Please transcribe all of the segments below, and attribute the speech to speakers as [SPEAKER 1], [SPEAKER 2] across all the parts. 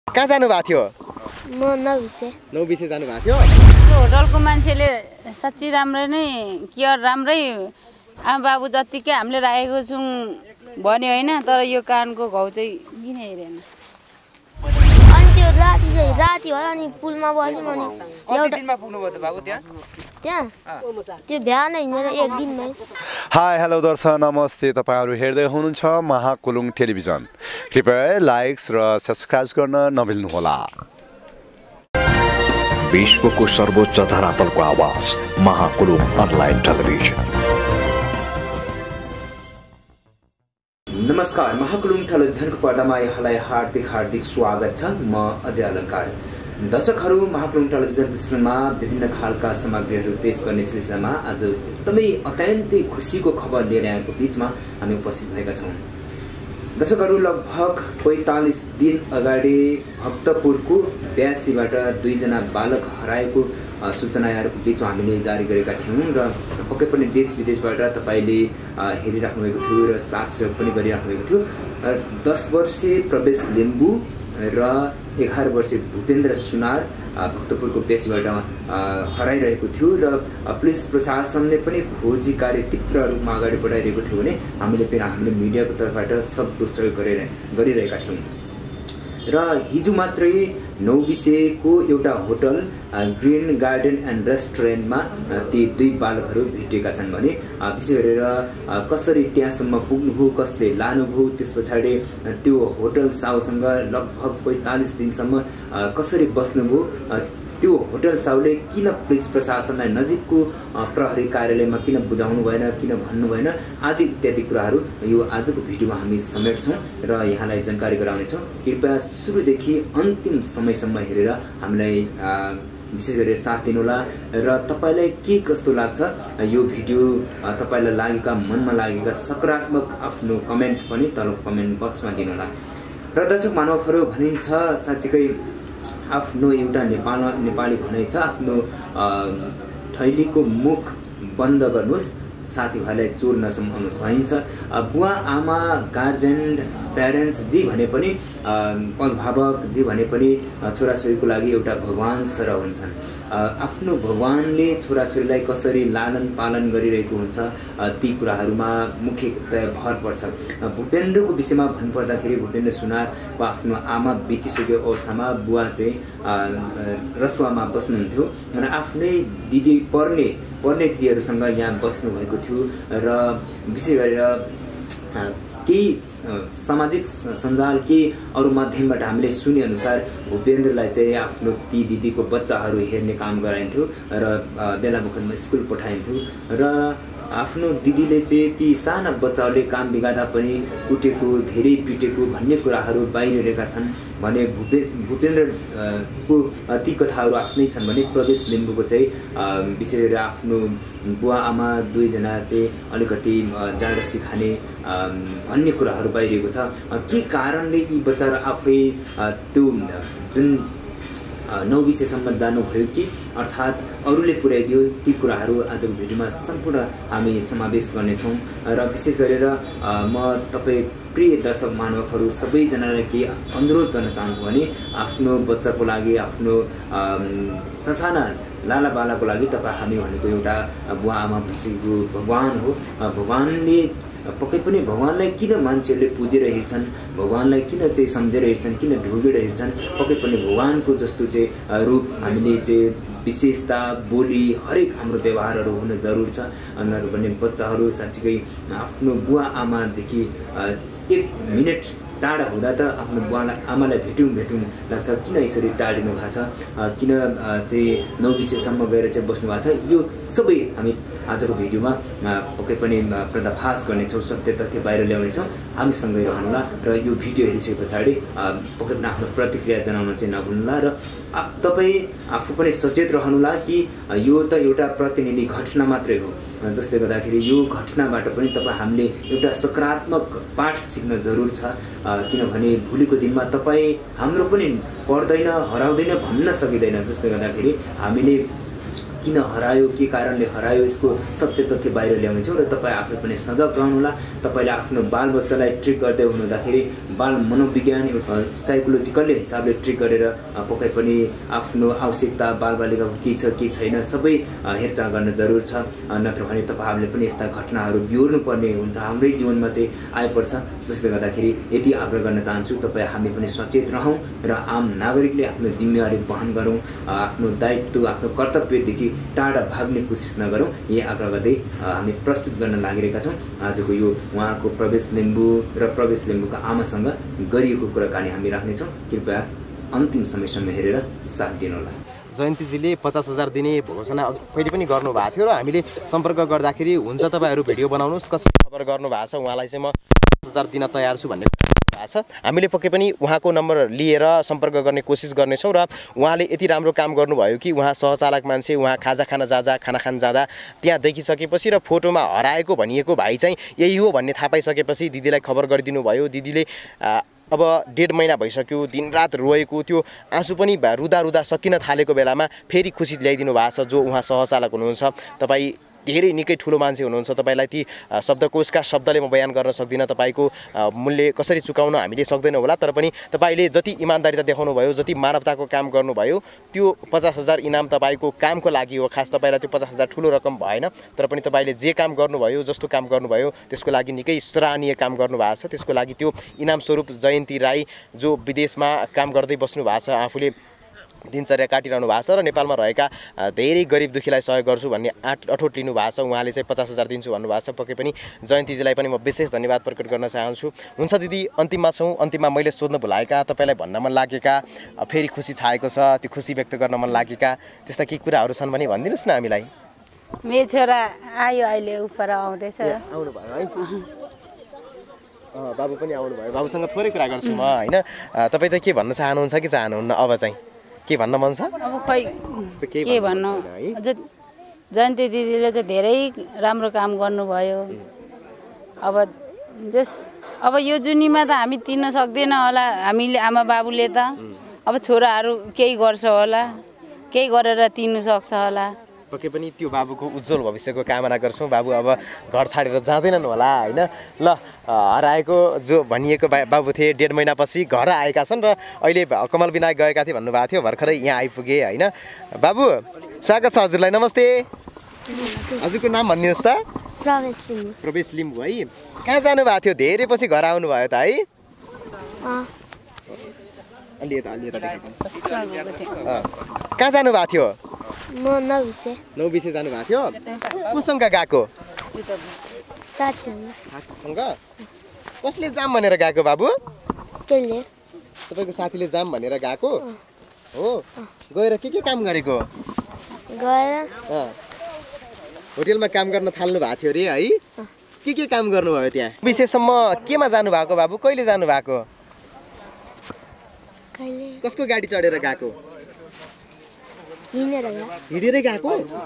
[SPEAKER 1] कहाँ जानु भएको थियो?
[SPEAKER 2] म
[SPEAKER 1] नौबिसे जानु भएको थियो?
[SPEAKER 3] यो होटलको मान्छेले साच्चै राम्रै नै केयर राम्रै आमाबाबु जतिकै हामीले राखेको छौँ भन्यो होइन, तर यो कानको घाउ चाहिँ किन हेरेन?
[SPEAKER 2] अनि त्यो राति भयो अनि पुलमा बस्यौँ अनि
[SPEAKER 1] कति दिनमा पुग्नुभयो त बाबु त्यहाँ?
[SPEAKER 2] त्यो बिहान हिँडेर एक दिनमै।
[SPEAKER 4] हाई हेलो दर्शक नमस्ते, तपाईँहरू हेर्दै हुनुहुन्छ महाकुलुङ टेलिभिजन। कृपया लाइक्स र सब्सक्राइब गर्न नबिल्नुहोला।
[SPEAKER 5] विश्वको सर्वोच्च धरातलको आवाज महाकुलुङ अनलाइन टेलिभिजन।
[SPEAKER 6] नमस्कार, महाकुलुङ टेलिभिजनको पर्दामा यहाँलाई हार्दिक स्वागत छ। म अजय अलङ्कार। दर्शकहरू, महाकुलुङ टेलिभिजन विश्वमा विभिन्न खालका सामग्रीहरू पेश गर्ने सिलसिलामा आज एकदमै अत्यन्तै खुसीको खबर लिएर आएको बीचमा हामी उपस्थित भएका छौँ। दर्शकहरू, लगभग 45 दिन अगाडि भक्तपुरको ब्यासीबाट 2 जना बालक हराएको सूचनाहरूको बीचमा हामीले जारी गरेका थियौँ र पक्कै पनि देश विदेशबाट तपाईँले हेरिराख्नु भएको थियो र साथ सहयोग पनि गरिराख्नु भएको थियो। 10 वर्षीय प्रवेश लिम्बू र 11 वर्षीय भूपेन्द्र सुनार भक्तपुरको बेसीबाट हराइरहेको थियो र पुलिस प्रशासनले पनि खोजी कार्य तीव्र रूपमा अगाडि बढाइरहेको थियो भने हामीले मिडियाको तर्फबाट सक्दो सहयोग गरिरहेका थियौँ। र हिजो मात्रै नौबिसेको एउटा होटल ग्रिन गार्डन एन्ड रेस्टुरेन्टमा ती 2 बालकहरू भेटिएका छन् भने विशेष गरेर कसरी त्यहाँसम्म पुग्नु हो, कसले लानुभयो, त्यस पछाडि त्यो होटल साउसँग लगभग 45 दिनसम्म कसरी बस्नुभयो, त्यो होटल साउले किन पुलिस प्रशासनलाई नजिकको प्रहरी कार्यालयमा किन बुझाउनु भएन, किन भन्नु भएन, आदि इत्यादि कुराहरू यो आजको भिडियोमा हामी समेट्छौँ र यहाँलाई जानकारी गराउनेछौँ। कृपया सुरुदेखि अन्तिम समयसम्म हेरेर हामीलाई विशेष गरेर साथ दिनुहोला र तपाईँलाई के कस्तो लाग्छ यो भिडियो, तपाईँलाई लागेका मनमा लागेका सकारात्मक आफ्नो कमेन्ट पनि तल कमेन्ट बक्समा दिनुहोला। र दर्शक महानुभावहरू, भनिन्छ साँच्चीकै आफ्नो एउटा नेपाली भनाइ छ, आफ्नो थैलीको मुख बन्द गर्नुहोस्, साथीभाइलाई चोर नसमाउनुहोस् भनिन्छ। बुवा आमा गार्जेन प्यारेन्ट्स जे भने पनि अभिभावक जे भने पनि छोराछोरीको लागि एउटा भगवान सरह हुन्छन्। आफ्नो भगवानले छोराछोरीलाई कसरी लालन पालन गरिरहेको हुन्छ ती कुराहरूमा मुख्यतया भर पर्छ। भूपेन्द्रको विषयमा भन्नुपर्दाखेरि भूपेन्द्र सुनारको आफ्नो आमा बितिसकेको अवस्थामा बुवा चाहिँ रसुवामा बस्नुहुन्थ्यो र आफ्नै दिदी पर्ने दिदीहरूसँग यहाँ बस्नुभएको थियो र विशेष गरेर केही सामाजिक सञ्जाल केही अरू माध्यमबाट हामीले सुने अनुसार भूपेन्द्रलाई चाहिँ आफ्नो ती दिदीको बच्चाहरू हेर्ने काम गराइन्थ्यो र बेला बखतमा स्कुल पठाइन्थ्यो र आफ्नो दिदीले चाहिँ ती साना बच्चाहरूले काम बिगार्दा पनि कुटेको, धेरै पिटेको भन्ने कुराहरू बाहिरिएका छन् भने भूपेन्द्रको ती कथाहरू आफ्नै छन् भने प्रवेश लिम्बूको चाहिँ विशेष गरेर आफ्नो बुवा आमा 2 जना चाहिँ अलिकति जाँड रक्सी खाने भन्ने कुराहरू बाहिरिएको छ। के कारणले यी बच्चाहरू आफै त्यो जुन नौबिसेसम्म जानुभयो कि अर्थात् अरूले पुर्याइदियो, ती कुराहरू आजको भिडियोमा सम्पूर्ण हामी समावेश गर्नेछौँ। र विशेष गरेर म तपाईँ प्रिय दर्शक महानुभावहरू सबैजनालाई के अनुरोध गर्न चाहन्छु भने आफ्नो बच्चाको लागि, आफ्नो ससाना लाला बालाको लागि तपाईँ हामी भनेको एउटा बुवा आमा भइसकेको भगवान हो। भगवानले पक्कै पनि भगवानलाई किन मान्छेहरूले पुजेर हेर्छन्, भगवानलाई किन चाहिँ सम्झेर हेर्छन्, किन ढोगेर हेर्छन्, पक्कै पनि भगवानको जस्तो चाहिँ रूप हामीले चाहिँ विशेषता, बोली, हरेक हाम्रो व्यवहारहरू हुन जरुर छ। उनीहरू पनि बच्चाहरू साँच्चीकै आफ्नो बुवा आमादेखि 1 मिनट टाढा हुँदा त आफ्नो बुवा आमालाई भेटौँ लाग्छ, किन यसरी टाढिनु भएको छ, किन चाहिँ नौबिसेसम्म गएर चाहिँ बस्नु भएको छ, यो सबै हामी आजको भिडियोमा पक्कै पनि पर्दाफास गर्नेछौँ, सत्य तथ्य बाहिर ल्याउनेछौँ। हामीसँगै रहनुहोला र यो भिडियो हेरिसके पछाडि पक्कै पनि आफ्नो प्रतिक्रिया जनाउन चाहिँ नभुल्नुहोला र तपाईँ आफू पनि सचेत रहनुहोला कि यो त एउटा प्रतिनिधि घटना मात्रै हो, जसले गर्दाखेरि यो घटनाबाट पनि हामीले एउटा सकारात्मक पाठ सिक्न जरुर छ। किनभने भोलिको दिनमा तपाईँ हाम्रो पनि पर्दैन, हराउँदैन भन्न सकिँदैन, जसले गर्दाखेरि हामीले किन हरायो, के कारणले हरायो, यसको सत्य तथ्य बाहिर ल्याउनेछौँ र तपाईँ आफै पनि सजग रहनुहोला। तपाईँले आफ्नो बालबच्चालाई ट्रिक गर्दै हुनुहुँदाखेरि बाल मनोविज्ञान साइकोलोजिकल्ली हिसाबले ट्रिक गरेर पक्कै पनि आफ्नो आवश्यकता बालबालिकाको के छ के छैन सबै हेरचाह गर्न जरुर छ। नत्र भने तपाईहरुले पनि यस्ता घटनाहरू बिहोर्नु पर्ने हुन्छ, हाम्रै जीवनमा चाहिँ आइपर्छ। जसले गर्दाखेरि यति आग्रह गर्न चाहन्छु तपाई हामी पनि सचेत रहौं र आम नागरिकले आफ्नो जिम्मेवारी वहन गरौं, आफ्नो दायित्व आफ्नो कर्तव्यदेखि टाढा भाग्ने कोसिस नगरौं। यही आग्रह गर्दै हामी प्रस्तुत गर्न लागिरहेका छौं आजको यो उहाँको प्रवेश लिम्बू र प्रवेश लिम्बूका आमासँग गरिएको कुराकानी हामी राख्नेछौँ। कृपया अन्तिम समयसम्म हेरेर साथ दिनुहोला।
[SPEAKER 1] जयन्तीजीले 50,000 दिने घोषणा पहिले पनि गर्नुभएको थियो र हामीले सम्पर्क गर्दाखेरि हुन्छ तपाईहरु भिडियो बनाउनुस् कसरी खबर गर्नुभएको छ उहाँलाई चाहिँ म 50,000 दिन तयार छु भन्ने भएको छ। हामीले पक्कै पनि उहाँको नम्बर लिएर सम्पर्क गर्ने कोसिस गर्नेछौँ र उहाँले यति राम्रो काम गर्नुभयो कि उहाँ सहचालक मान्छे, उहाँ खाजा खान खाना खान जाँदा त्यहाँ देखिसकेपछि र फोटोमा हराएको भनिएको भाइ चाहिँ यही हो भन्ने थाहा पाइसकेपछि दिदीलाई खबर गरिदिनु भयो। दिदीले अब 1.5 महिना भइसक्यो दिनरात रोएको त्यो आँसु पनि रुदा रुदा सकिन थालेको बेलामा फेरि खुसी ल्याइदिनु भएको छ। जो उहाँ सहचालक हुनुहुन्छ, तपाईँ धेरै निकै ठुलो मान्छे हुनुहुन्छ, तपाईलाई ती शब्दकोशका शब्दले म बयान गर्न सक्दिनँ। तपाईको मूल्य कसरी चुकाउन हामीले सक्दैनौँ होला, तर पनि तपाईले जति इमानदारिता देखाउनु भयो, जति मानवताको काम गर्नुभयो, त्यो 50,000 इनाम तपाईको कामको लागि हो। खास तपाईलाई त्यो 50,000 ठुलो रकम भएन, तर पनि तपाईले जे काम गर्नुभयो, जस्तो काम गर्नुभयो त्यसको लागि निकै सराहनीय काम गर्नुभएको छ। त्यसको लागि त्यो इनाम स्वरूप जयन्ती राई जो विदेशमा काम गर्दै बस्नु भएको छ, आफूले दिनचर्या काटिरहनु भएको छ र नेपालमा रहेका धेरै गरिब दुखीलाई सहयोग गर्छु भन्ने अठोट लिनु भएको छ। उहाँले चाहिँ 50,000 दिन्छु भन्नुभएको छ। पक्कै पनि जयन्तीजीलाई पनि म विशेष धन्यवाद प्रकट गर्न चाहन्छु। हुन्छ दिदी, अन्तिममा छौँ। अन्तिममा मैले सोध्न भुलाएका, तपाईँलाई भन्न मन लागेका, फेरि खुसी छाएको छ, त्यो खुसी व्यक्त गर्न मन लागेका त्यस्ता केही कुराहरू छन् भने भनिदिनुहोस् न हामीलाई।
[SPEAKER 3] मेरो छोरा आयो अहिले उपर आउँदैछ।
[SPEAKER 1] आउनु भयो है? बाबु पनि आउनु भयो। बाबुसँग थोरै कुरा गर्छु म हैन। तपाईँ चाहिँ के भन्न चाहनुहुन्छ कि चाहनुहुन्न? अब चाहिँ के भन्न मन छ?
[SPEAKER 3] अब खै के भन्नु, जयन्ती दिदीले चाहिँ धेरै राम्रो काम गर्नुभयो। अब यो जुनीमा त हामी तिर्न सक्दैन होला, हामीले आमा बाबुले त अब छोराहरू केही गर्छ होला, केही गरेर तिर्नु सक्छ होला।
[SPEAKER 1] पक्कै पनि त्यो बाबुको उज्जवल भविष्यको कामना गर्छौँ। बाबु अब घर छाडेर जाँदैनन् होला हैन। ल, हराएको जो भनिएको बाबु थिए 1.5 महिनापछि घर आएका छन् र अहिले कमल विनायक गएका थिए भन्नुभएको थियो, भर्खरै यहाँ आइपुगे हैन। बाबु स्वागत छ हजुरलाई, नमस्ते। हजुरको नाम भनिदिनुहोस् त? प्रवेश लिम्बू है। कहाँ जानुभएको थियो? धेरै पछि घर आउनुभयो त है? कहाँ जानुभएको थियो? नौबिसे जानुभएको थियो। कोसँग गएको? साथीसँग। कसले जाम भनेर गएको बाबु? तपाईँको साथीले जाम भनेर गएको हो? गएर के काम गरेको? होटेलमा काम गर्न थाल्नु भएको थियो अरे है? के काम गर्नुभयो त्यहाँ? विशेषसम्म केमा जानुभएको बाबु? कहिले जानुभएको? कसको गाडी चढेर गएको? हिँडेरै गएको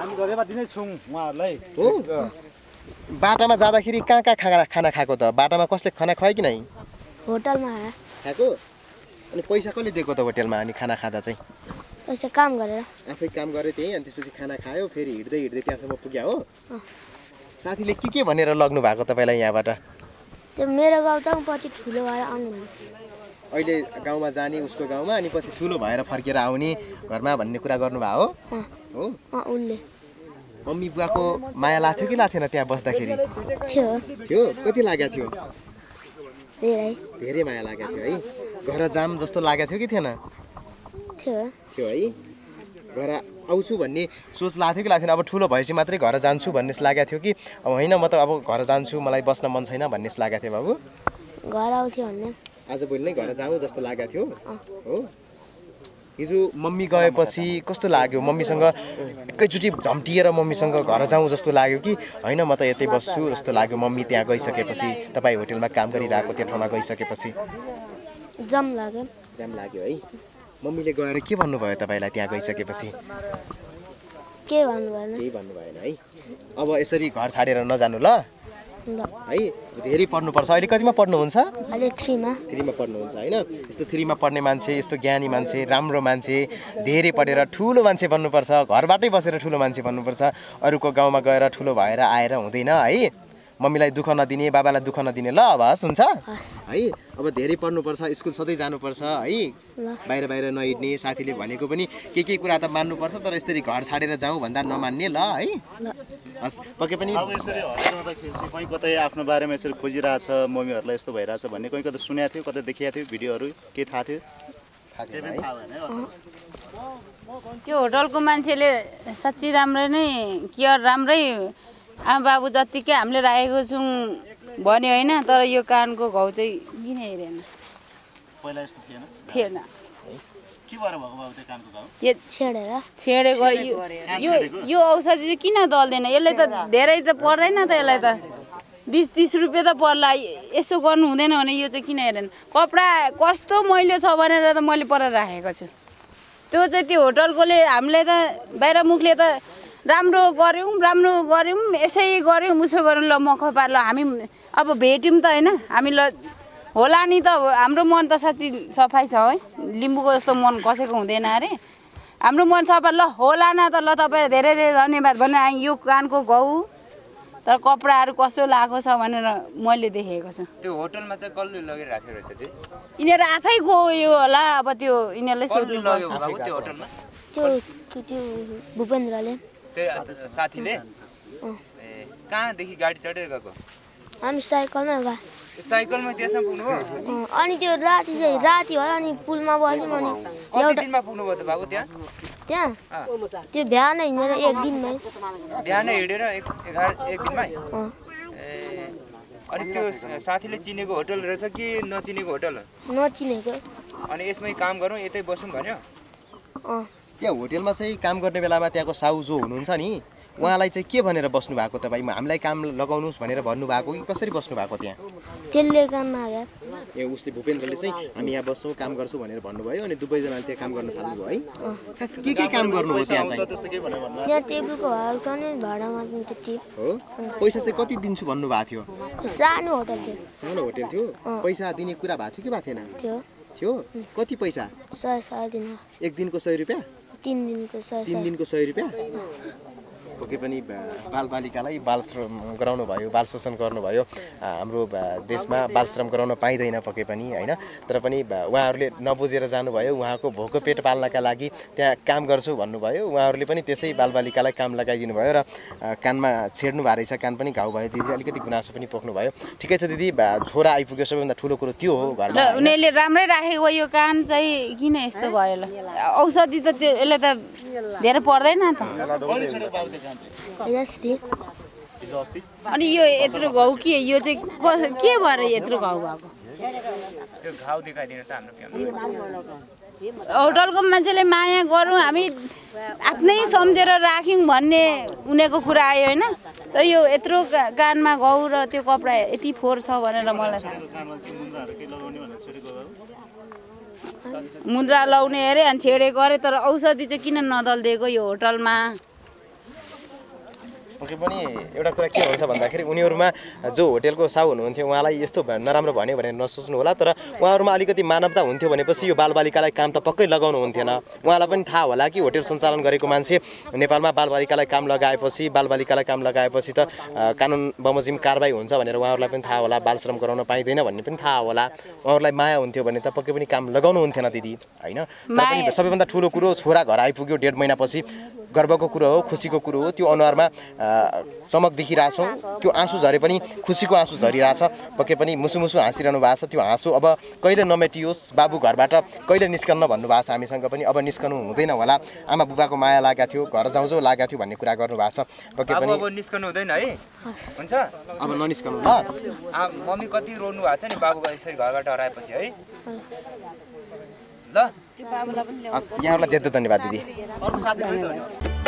[SPEAKER 1] हो? बाटामा जाँदाखेरि कहाँ खाना खाएको त? बाटामा कसले खाना खुवायो कि नै?
[SPEAKER 2] होटलमा
[SPEAKER 1] खाएको। अनि पैसा कसले दिएको त होटेलमा? अनि खाना खाँदा चाहिँ
[SPEAKER 2] पैसा काम गरेर
[SPEAKER 1] आफै काम गरे त्यही, अनि त्यसपछि खाना खायो, फेरि हिँड्दै त्यहाँसम्म पुग्यो हो? साथीले के भनेर लग्नु भएको तपाईँलाई यहाँबाट?
[SPEAKER 2] त्यो मेरो गाउँ चाहिँ पछि ठुलो भएर आउनु।
[SPEAKER 1] अहिले गाउँमा जाने उसको गाउँमा, अनि पछि ठुलो भएर फर्केर आउने घरमा भन्ने कुरा गर्नुभयो हो?
[SPEAKER 2] उनले
[SPEAKER 1] मम्मी बुवाको माया लाग्थ्यो कि लाग्थेन त्यहाँ बस्दाखेरि? थियो। कति लागेको थियो? धेरै माया लागेको थियो है। घर जाम जस्तो लागेको थियो कि थिएन? थियो है। घर आउँछु भन्ने सोच लाग्थ्यो कि लाग्थेन? अब ठुलो भएपछि मात्रै घर जान्छु भन्ने लागेको थियो कि अब होइन म त अब घर जान्छु, मलाई बस्न मन छैन भन्ने लागेको थियो बाबु?
[SPEAKER 2] घर आउँथ्यो भन्ने
[SPEAKER 1] आजभोलि नै घर जाउँ जस्तो लागेको थियो हो? हिजो मम्मी गएपछि कस्तो लाग्यो? मम्मीसँग एकैचोटि झम्टिएर मम्मीसँग घर जाउँ जस्तो लाग्यो कि होइन म त यतै बस्छु जस्तो लाग्यो? मम्मी त्यहाँ गइसकेपछि, तपाईँ होटेलमा काम गरिरहेको त्यो ठाउँमा गइसकेपछि
[SPEAKER 2] जाम
[SPEAKER 1] लाग्यो है? मम्मीले गएर के भन्नुभयो तपाईँलाई त्यहाँ गइसकेपछि?
[SPEAKER 2] केही भन्नु भएन
[SPEAKER 1] है? अब यसरी घर छाडेर नजानु ल है। धेरै पढ्नुपर्छ। अहिले कतिमा पढ्नुहुन्छ?
[SPEAKER 2] अहिले 3मा
[SPEAKER 1] पढ्नुहुन्छ होइन? यस्तो 3मा पढ्ने मान्छे, यस्तो ज्ञानी मान्छे, राम्रो मान्छे, धेरै पढेर ठुलो मान्छे बन्नुपर्छ। घरबाटै बसेर ठुलो मान्छे बन्नुपर्छ। अरूको गाउँमा गएर ठुलो भएर आएर हुँदैन है? मम्मीलाई दुःख नदिने बाबालाई दुःख नदिने ल अब हस् हुन्छ है अब धेरै पढ्नुपर्छ स्कुल सधैँ जानुपर्छ है बाहिर बाहिर नहिँड्ने साथीले भनेको पनि के कुरा त मान्नुपर्छ तर यसरी घर छाडेर जाउँ भन्दा नमान्ने ल है हस् पक्कै पनि
[SPEAKER 4] अब यसरी हराउँदाखेरि चाहिँ कहीँ कतै आफ्नो बारेमा यसरी खोजिरहेछ मम्मीहरूलाई यस्तो भइरहेछ भन्ने कहीँ कतै सुनेको थियो कतै देखिएको थियो भिडियोहरू के थाहा थियो
[SPEAKER 3] त्यो होटलको मान्छेले साँच्ची राम्रै नै केयर राम्रै आमा बाबु जत्तिकै हामीले राखेको छौँ भन्यो होइन तर यो कानको घाउ चाहिँ किन हेरेन
[SPEAKER 4] पहिला यस्तो
[SPEAKER 3] थिएन
[SPEAKER 4] के भएर भएको बाबु त्यो कानको घाउ
[SPEAKER 3] यो छेडेको यो औषधि चाहिँ किन दल्दैन यसले त धेरै त पर्दैन त यसलाई त 20-30 रुपियाँ त पर्ला यसो गर्नु हुँदैन भने यो चाहिँ किन हेरेन कपडा कस्तो मैलो छ भनेर त मैले पर राखेको छु त्यो चाहिँ त्यो होटलकोले हामीलाई त बाहिर मुखले त राम्रो गऱ्यौँ यसै गऱ्यौँ उसो गऱ्यौँ ल म खपार ल हामी अब भेट्यौँ त होइन हामी ल होला नि त हाम्रो मन त साँच्ची सफाइ छ है लिम्बूको जस्तो मन कसैको हुँदैन अरे हाम्रो मन सफा ल होला न त ल तपाईँ धेरै धेरै धन्यवाद भने यो कानको घाउ तर कपडाहरू कस्तो लागेको छ भनेर मैले देखेको छु
[SPEAKER 6] त्यो होटलमा चाहिँ कसले लगेर राखेको रहेछ त्यो
[SPEAKER 3] यिनीहरू आफै गयो होला अब त्यो यिनीहरूलाई सोध्नु पर्छ
[SPEAKER 6] त्यो होटलमा
[SPEAKER 2] त्यो भूपेन्द्रले
[SPEAKER 6] त्यो साथीले कहाँदेखि गाडी चढेर गएको
[SPEAKER 2] हामी साइकलमा गयो
[SPEAKER 6] साइकलमा त्यसमा पुग्नुभयो
[SPEAKER 2] अनि त्यो राति भयो अनि पुलमा बस्यौँ अनि
[SPEAKER 6] कति दिनमा पुग्नुभयो त बाबु त्यहाँ
[SPEAKER 2] त्यो बिहान हिँडेर एक दिनमै
[SPEAKER 6] बिहानै हिँडेर एक दिनमै अनि त्यो साथीले चिनेको होटल रहेछ कि नचिनेको होटल
[SPEAKER 2] नचिनेको
[SPEAKER 6] अनि यसमै काम गरौँ यतै बसौँ भन्यो
[SPEAKER 1] त्यहाँ होटेलमा चाहिँ काम गर्ने बेलामा त्यहाँको साउ जो हुनुहुन्छ नि उहाँलाई चाहिँ के भनेर बस्नु भएको तपाईँ हामीलाई काम लगाउनुहोस् भनेर भन्नुभएको कि कसरी बस्नु भएको त्यहाँ
[SPEAKER 2] त्यसले काम माग्यो
[SPEAKER 1] ए उसले भूपेन्द्रले चाहिँ हामी यहाँ बस्छौँ काम गर्छौँ भनेर भन्नुभयो अनि दुवैजनाले त्यहाँ काम गर्न थाल्नुभयो है के काम गर्नुभयो त्यहाँ चाहिँ
[SPEAKER 2] त्यहाँ टेबलको हल्काउने भाडामा त्यति
[SPEAKER 1] हो पैसा चाहिँ कति दिन्छु भन्नुभएको थियो
[SPEAKER 2] सानो होटल थियो
[SPEAKER 1] सानो होटेल थियो पैसा दिने कुरा भएको थियो कि भएको थिएन थियो कति पैसा
[SPEAKER 2] 100 दिन
[SPEAKER 1] एक दिनको 100 रुपियाँ
[SPEAKER 2] 3 दिनको 100
[SPEAKER 1] दिनको 100 रुपियाँ पक्कै पनि बालबालिकालाई बाल श्रम गराउनु भयो बाल शोषण गर्नुभयो हाम्रो देशमा बाल श्रम गराउन पाइँदैन पक्कै पनि होइन तर पनि उहाँहरूले नबुझेर जानुभयो उहाँको भोको पेट पाल्नका लागि त्यहाँ काम गर्छु भन्नुभयो उहाँहरूले पनि त्यसै बालबालिकालाई काम लगाइदिनु भयो र कानमा छेड्नु भएको रहेछ कान पनि घाउ भयो दिदी अलिकति गुनासो पनि पोख्नु भयो ठिकै छ दिदी छोरा आइपुग्यो सबैभन्दा ठुलो कुरो त्यो हो घरमा
[SPEAKER 3] उनीहरूले राम्रै राखेको यो कान चाहिँ किन यस्तो भयो ल औषधि त त्यो यसले त धेरै पर्दैन त अनि यो यत्रो घाउ के यो चाहिँ के भएर यत्रो घाउ भएको
[SPEAKER 6] त्यो घाउ देखाइदिनु त हाम्रो
[SPEAKER 3] होटलको मान्छेले माया गरौँ हामी आफ्नै सम्झेर राख्यौँ भन्ने उनीहरूको कुरा आयो होइन तर यो यत्रो कानमा घाउ र त्यो कपडा यति फोहोर छ भनेर मलाई थाहा छ मुद्रा लाउने अरे अनि छेडेको अरे तर औषधि चाहिँ किन नदलिदिएको यो होटलमा
[SPEAKER 1] पक्कै पनि एउटा कुरा के हुन्छ भन्दाखेरि उनीहरूमा जो होटेलको साउ हुनुहुन्थ्यो उहाँलाई यस्तो नराम्रो भन्यो भनेर नसोच्नु होला तर उहाँहरूमा अलिकति मानवता हुन्थ्यो भनेपछि यो बालबालिकालाई काम त पक्कै लगाउनु हुन्थेन उहाँलाई पनि थाहा होला कि होटेल सञ्चालन गरेको मान्छे नेपालमा बालबालिकालाई काम लगाएपछि त कानुन बमोजिम कारबाही हुन्छ भनेर उहाँहरूलाई पनि थाहा होला बाल श्रम गराउन पाइँदैन भन्ने पनि थाहा होला उहाँहरूलाई माया हुन्थ्यो भने त पक्कै पनि काम लगाउनु हुन्थेन दिदी होइन तर पनि सबैभन्दा ठुलो कुरो छोरा घर आइपुग्यो 1.5 महिनापछि गर्वको कुरो हो खुसीको कुरो हो त्यो अनुहारमा चमक देखिरहेछौँ त्यो आँसु झरे पनि खुसीको आँसु झरिरहेछ पक्कै पनि मुसु हाँसिरहनु भएको छ त्यो आँसु अब कहिले नमेटियोस् बाबु घरबाट कहिले निस्कन्न भन्नुभएको छ हामीसँग पनि अब निस्कनु हुँदैन होला आमा बुबाको माया लागेको थियो घर जाउँ लागेको थियो भन्ने कुरा गर्नुभएको छ पक्कै पनि
[SPEAKER 6] अब निस्कनु हुँदैन है हुन्छ
[SPEAKER 1] अब ननिस्कनु ल
[SPEAKER 6] मम्मी कति रोनु भएको छ नि बाबुको यसरी घरबाट हराएपछि है ल
[SPEAKER 1] यहाँहरूलाई धेरै धन्यवाद दिदी